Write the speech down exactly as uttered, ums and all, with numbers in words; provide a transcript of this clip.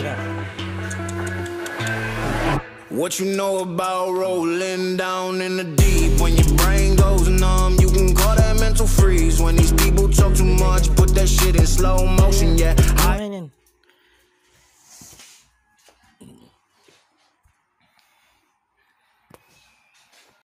it up. What you know about rolling down in the deep? When your brain goes numb, you can call that mental freeze. When these